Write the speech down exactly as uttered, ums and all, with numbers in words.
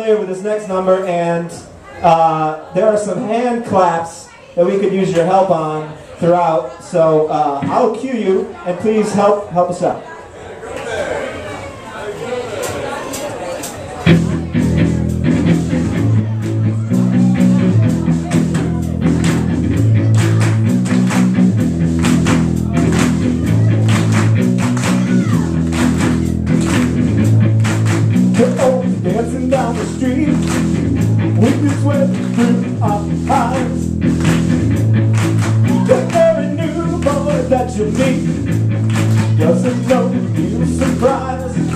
With this next number, and uh, there are some hand claps that we could use your help on throughout. So uh, I'll cue you, and please help help us out. Dancing down the street, with your sweat through our eyes. That every new boy that you meet doesn't know you surprise.